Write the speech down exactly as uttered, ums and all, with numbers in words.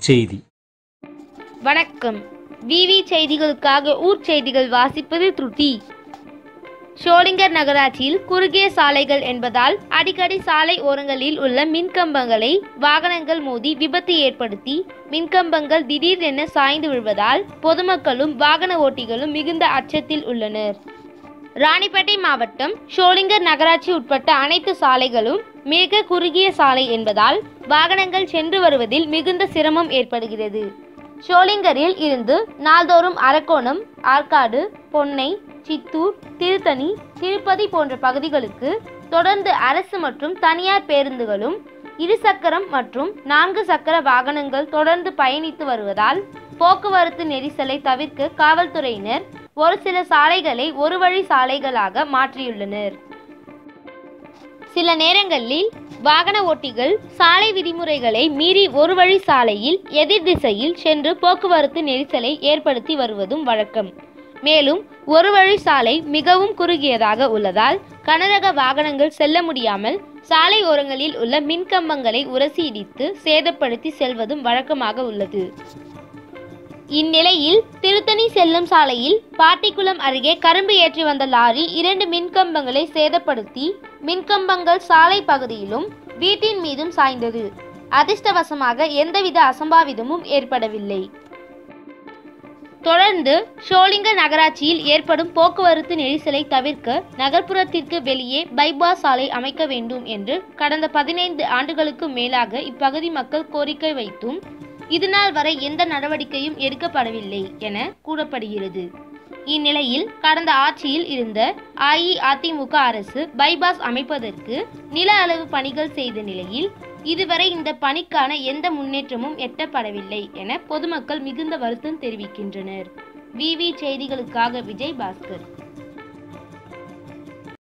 செய்தி. வணக்கம். விவி செய்திகளுக்காக ஊர் செய்திகள் வாசிப்பது த்ருதி. ஷோலிங்கர் நகராட்சியில் குறுகிய சாலைகள் என்பதால் அடிக்கடி சாலை ஓரங்களில் உள்ள மின்கம்பங்களை வாகனங்கள் மோதி விபத்து ஏற்படுத்தி மின்கம்பங்கள் திடீரென சாய்ந்து விழுவதால் பொதுமக்களும் வாகன ஓட்டிகளும் மிகுந்த அச்சத்தில் உள்ளனர். ராணிப்பேட்டை மாவட்டம் ஷோலிங்கர் நகராட்சி உட்பட்ட அனைத்து சாலைகளும் மிக குறுகிய சாலை என்பதால் வாகனங்கள் சென்று வருவதில் மிகுந்த சிரமம் ஏற்படுகிறது. ஷோலிங்கரில் இருந்து நாள்தோறும் அரக்கோணம், ஆற்காடு, பொன்னை, சித்தூர், திருத்தணி, திருப்பதி போன்ற பகுதிகளுக்கு தொடர்ந்து அரசு மற்றும் தனியார் பேருந்துகளும் இருசக்கரம் மற்றும் நான்கு சக்கர வாகனங்கள் தொடர்ந்து பயணித்து வருவதால் போக்குவரத்து நெரிசலை தவிர்க்க காவல்துறையினர் ஒரு சில சாலைகளை ஒரு வழி சாலைகளாக மாற்றியுள்ளனர். சில நேரங்களில் வாகன ஓட்டிகள் சாலை விதிமுறைகளை மீறி ஒரு வழி சாலையில் எதிர் திசையில் சென்று போக்குவரத்து நெரிசலை ஏற்படுத்தி வருவதும் வழக்கம். மேலும் ஒரு வழி சாலை மிகவும் குறுகியதாக உள்ளதால் கனரக வாகனங்கள் செல்ல முடியாமல் சாலை ஓரங்களில் உள்ள மின்கம்பங்களை உரசி இடித்து சேதப்படுத்தி செல்வதும் வழக்கமாக உள்ளது. இந்நிலையில் திருத்தணி செல்லும் சாலையில் பாட்டிக்குளம் அருகே கரும்பு ஏற்றி வந்த லாரி இரண்டு மின்கம்பங்களை சேதப்படுத்தி மின்கம்பங்கள் சாலை பகுதியிலும் வீட்டின் மீதும் சாய்ந்தது. அதிர்ஷ்டவசமாக எந்தவித அசம்பாவிதமும் ஏற்படவில்லை. தொடர்ந்து ஷோலிங்கர் நகராட்சியில் ஏற்படும் போக்குவரத்து நெரிசலை தவிர்க்க நகர்ப்புறத்திற்கு வெளியே பைபாஸ் சாலை அமைக்க வேண்டும் என்று கடந்த பதினைந்து ஆண்டுகளுக்கு மேலாக இப்பகுதி மக்கள் கோரிக்கை வைத்தும் இதுநாள் வரை எந்த நடவடிக்கையும் எடுக்கப்படவில்லை என கூறப்படுகிறது. இந்நிலையில் கடந்த ஆட்சியில் இருந்த அஇஅதிமுக அரசு பைபாஸ் அமைப்பதற்கு நில அளவு பணிகள் செய்த நிலையில் இதுவரை இந்த பணிக்கான எந்த முன்னேற்றமும் எட்டப்படவில்லை என பொதுமக்கள் மிகுந்த வருத்தம் தெரிவிக்கின்றனர். விவி செய்திகளுக்காக விஜய் பாஸ்கர்.